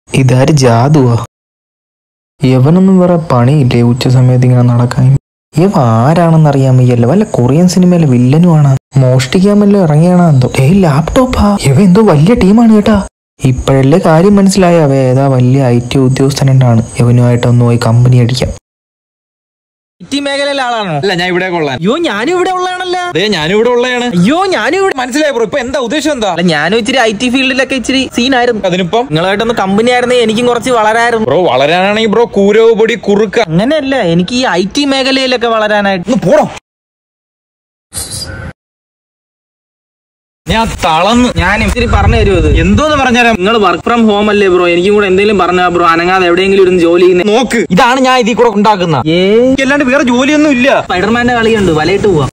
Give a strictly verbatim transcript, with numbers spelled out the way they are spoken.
ഇതാര് ജാതുവാ? യവനൊന്നും വേറെ പണിയില്ലേ ഉച്ച സമയത്ത് ഇങ്ങനെ നടക്കാൻ? ഇവ ആരാണെന്നറിയാൻ വയ്യല്ലോ. വല്ല കൊറിയൻ സിനിമയിലെ വില്ലനുമാണ്. മോഷ്ടിക്കാൻ വല്ലോ ഇറങ്ങിയാണോ എന്തോ. ഏയ് ലാപ്ടോപ്പാ. ഇവ എന്തോ വലിയ ടീമാണ് കേട്ടാ. ഇപ്പോഴല്ലേ കാര്യം മനസ്സിലായ. അവ ഏതാ വലിയ ഐ ടി ഉദ്യോഗസ്ഥനാണ്. യവനുമായിട്ടൊന്ന് പോയി കമ്പനി അടിക്കാം. ഐ ടി മേഖലയിലെ ആളാണോ? അല്ല, ഞാൻ ഇവിടെ കൊള്ളാൻ. അയ്യോ ഞാനും ഇവിടെ ഉള്ളതാണല്ലോ. അതെ, ഞാനും ഇവിടെ ഉള്ളതാണ്. അയ്യോ ഞാനും ഇവിടെ. മനസ്സിലായി ബ്രോ. ഇപ്പൊ എന്താ ഉദ്ദേശം? എന്താ? അല്ല, ഞാനും ഇച്ചിരി ഐ ടി ഫീൽഡിലൊക്കെ ഇച്ചിരി സീനായിരുന്നു. അതിനിപ്പം നിങ്ങളായിട്ടൊന്ന് കമ്പനി ആയിരുന്നേ എനിക്കും കുറച്ച് വളരായിരുന്നു. ബ്രോ വളരാനാണെങ്കിൽ ബ്രോ കൂരവ് പൊടി കുറുക്ക. അങ്ങനെയല്ല, എനിക്ക് ഈ ഐ ടി മേഖലയിലൊക്കെ വളരാനായിട്ട്. പോടോ. ഞാൻ തളന്ന്. ഞാൻ ഇത്തിരി പറഞ്ഞു തരുമോ? ഇത് എന്തോന്ന് പറഞ്ഞാലും നിങ്ങൾ വർക്ക് ഫ്രം ഹോം അല്ലേ ബ്രോ? എനിക്കും കൂടെ എന്തെങ്കിലും പറഞ്ഞാ ബ്രോ. അനങ്ങാതെ എവിടെയെങ്കിലും ഇരുന്ന് ജോലി ചെയ്യുന്നത് നോക്ക്. ഇതാണ് ഞാൻ ഇതിൽ കൂടെ ഉണ്ടാക്കുന്ന. ഏ അല്ലാണ്ട് വേറെ ജോലിയൊന്നും ഇല്ല. സ്പൈഡർമാന്റെ കളിയുണ്ട്, വലയിട്ട് പോവാം.